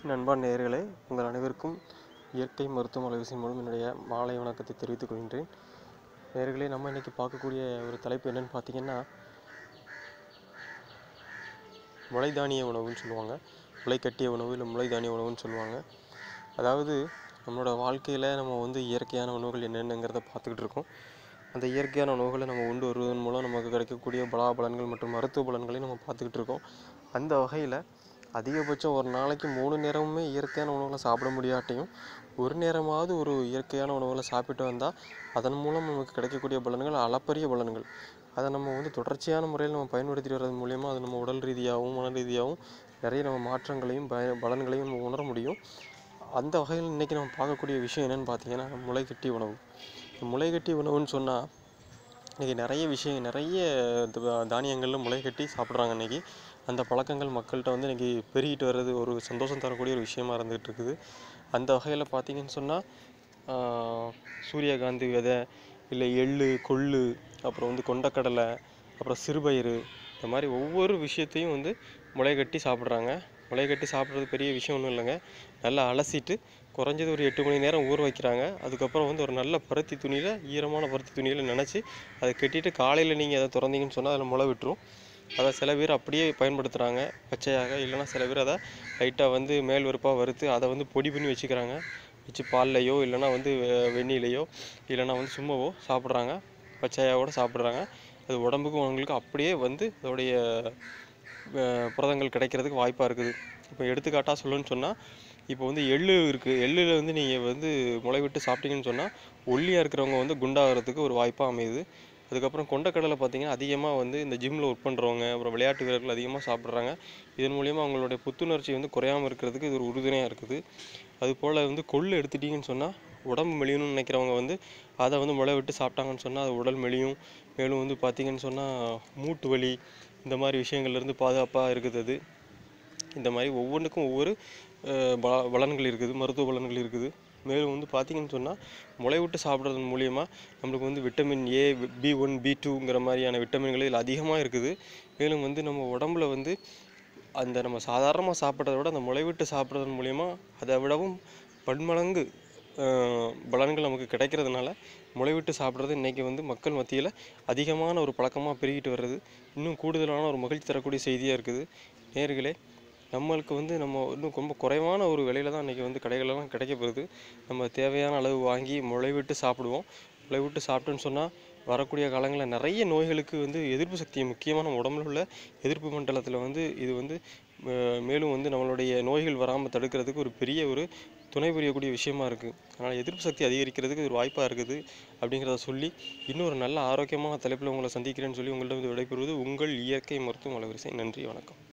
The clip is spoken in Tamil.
நண்பா நேயர்களே, உங்கள் அனைவருக்கும் இயற்கை மருத்துவ அலைவரிசை மூலம் என்னுடைய மாலை வணக்கத்தை தெரிவித்துக் கொள்கின்றேன். நேயர்களே, நம்ம இன்னைக்கு பார்க்கக்கூடிய ஒரு தலைப்பு என்னன்னு பார்த்தீங்கன்னா, முளைதானிய உணவுன்னு சொல்லுவாங்க. முளை கட்டிய உணவு இல்லை முளைதானிய உணவுன்னு சொல்லுவாங்க. அதாவது நம்மளோட வாழ்க்கையில் நம்ம இயற்கையான உணவுகள் என்னென்னங்கிறத பார்த்துக்கிட்டு இருக்கோம். அந்த இயற்கையான உணவுகளை நம்ம உண்டு வருவதன் மூலம் நமக்கு கிடைக்கக்கூடிய பலாபலன்கள் மற்றும் மருத்துவ பலன்களையும் நம்ம பார்த்துக்கிட்டு இருக்கோம். அந்த வகையில் அதிகபட்சம் ஒரு நாளைக்கு 3 நேரமுமே இயற்கையான உணவுகளை சாப்பிட முடியாட்டையும் ஒரு நேரமாவது ஒரு இயற்கையான உணவுகளை சாப்பிட்டு வந்தால் அதன் மூலம் நமக்கு கிடைக்கக்கூடிய பலன்கள் அளப்பரிய பலன்கள். அதை நம்ம தொடர்ச்சியான முறையில் நம்ம பயன்படுத்தி வர்றது மூலயமா அது நம்ம உடல் ரீதியாகவும் மன ரீதியாகவும் நிறைய நம்ம மாற்றங்களையும் பலன்களையும் நம்ம உணர முடியும். அந்த வகையில் இன்றைக்கி நம்ம பார்க்கக்கூடிய விஷயம் என்னென்னு பார்த்தீங்கன்னா, முளைகட்டி உணவு. முளைகட்டி உணவுன்னு சொன்னால் இன்றைக்கி நிறைய தானியங்களில் முளைகட்டி சாப்பிட்றாங்க. இன்றைக்கி அந்த பழக்கங்கள் மக்கள்கிட்ட இன்றைக்கி பெருகிட்டு வர்றது ஒரு சந்தோஷம் தரக்கூடிய ஒரு விஷயமா இருந்துகிட்டு இருக்குது. அந்த வகையில் பார்த்திங்கன்னு சொன்னால் சூரியகாந்தி விதை, இல்லை எள்ளு, கொள்ளு, அப்புறம் கொண்டக்கடலை, அப்புறம் சிறுபயிறு, இந்த மாதிரி ஒவ்வொரு விஷயத்தையும் முளைகட்டி சாப்பிட்றாங்க. முளைகட்டி சாப்பிட்றது பெரிய விஷயம் ஒன்றும் இல்லைங்க. நல்லா அலசிட்டு குறைஞ்சது ஒரு 8 மணி நேரம் ஊற வைக்கிறாங்க. அதுக்கப்புறம் ஒரு நல்ல பருத்தி துணியில், ஈரமான பருத்தி துணியில் நனைச்சி அதை கட்டிட்டு காலையில் நீங்கள் அதை திறந்தீங்கன்னு சொன்னால் அதில் முளை விட்டுரும். அதை சில பேர் அப்படியே பயன்படுத்துகிறாங்க பச்சையாக, இல்லைனா சில பேர் அதை லைட்டாக மேல் வெறுப்பாக வறுத்து அதை பொடி பண்ணி வச்சுக்கிறாங்க. வச்சு பால்லையோ இல்லைனா வெந்நிலையோ இல்லைனா சும்மாவோ சாப்பிட்றாங்க. பச்சையாக கூட சாப்பிட்றாங்க. அது உடம்புக்கும் அவங்களுக்கு அப்படியே அதோடைய புரதங்கள் கிடைக்கிறதுக்கு வாய்ப்பாக இருக்குது. இப்போ எடுத்துக்காட்டாக சொல்லணும்னு சொன்னால், இப்போ எள்ளு இருக்குது. எள்ளில் நீங்கள் முளை விட்டு சாப்பிட்டீங்கன்னு சொன்னால் ஒல்லியாக இருக்கிறவங்க குண்டாகிறதுக்கு ஒரு வாய்ப்பாக அமையுது. அதுக்கப்புறம் கொண்டக்கடலை பார்த்திங்கன்னா அதிகமாக இந்த ஜிம்மில் ஒர்க் பண்ணுறவங்க, அப்புறம் விளையாட்டு வீரர்கள் அதிகமாக சாப்பிட்றாங்க. இதன் மூலிமா அவங்களுடைய புத்துணர்ச்சி குறையாமல் இருக்கிறதுக்கு இது ஒரு உறுதுணையாக இருக்குது. அதுபோல் கொள்ளு எடுத்துட்டிங்கன்னு சொன்னால் உடம்பு மெலியணும்னு நினைக்கிறவங்க அதை முளை விட்டு சாப்பிட்டாங்கன்னு சொன்னால் அது உடல் மெலியும். மேலும் பார்த்திங்கன்னு சொன்னால் மூட்டு வலி, இந்த மாதிரி விஷயங்கள்லேருந்து பாதுகாப்பாக இருக்குது. அது இந்த மாதிரி ஒவ்வொன்றுக்கும் ஒவ்வொரு பலன்கள் இருக்குது, மருத்துவ பலன்கள் இருக்குது. மேலும் பார்த்திங்கன்னு சொன்னால் முளை விட்டு சாப்பிட்றது மூலிமா நம்மளுக்கு விட்டமின் ஏ, B1, B2ங்கிற மாதிரியான விட்டமின்கள் இதில் அதிகமாக இருக்குது. மேலும் நம்ம உடம்புல அந்த நம்ம சாதாரணமாக சாப்பிட்றத விட அந்த முளை விட்டு சாப்பிட்றது மூலிமா அதை விடவும் பன்மடங்கு பலன்கள் நமக்கு கிடைக்கிறதுனால முளை விட்டு சாப்பிட்றது இன்றைக்கி மக்கள் மத்தியில் அதிகமான ஒரு பழக்கமாக பெருகிட்டு வர்றது இன்னும் கூடுதலான ஒரு மகிழ்ச்சி தரக்கூடிய செய்தியாக இருக்குது. நேயர்களே, நம்மளுக்கு நம்ம இன்னும் ரொம்ப குறைவான ஒரு விலையில் தான் இன்றைக்கி கடைகளெல்லாம் கிடைக்கப்படுது. நம்ம தேவையான அளவு வாங்கி முளை விட்டு சாப்பிடுவோம். முளை விட்டு சாப்பிட்டோன்னு சொன்னால் வரக்கூடிய காலங்களில் நிறைய நோய்களுக்கு எதிர்ப்பு சக்தி, முக்கியமாக நம்ம உடம்புல உள்ள எதிர்ப்பு மண்டலத்தில் இது மேலும் நம்மளுடைய நோய்கள் வராமல் தடுக்கிறதுக்கு ஒரு பெரிய ஒரு துணை புரியக்கூடிய விஷயமா இருக்குது. அதனால் எதிர்ப்பு சக்தி அதிகரிக்கிறதுக்கு ஒரு வாய்ப்பாக இருக்குது அப்படிங்கிறத சொல்லி இன்னொரு நல்ல ஆரோக்கியமான தலைப்பில் உங்களை சந்திக்கிறேன்னு சொல்லி உங்கள்கிட்ட விடைபெறுவது உங்கள் இயற்கை மருத்துவ அலைவரிசை. நன்றி, வணக்கம்.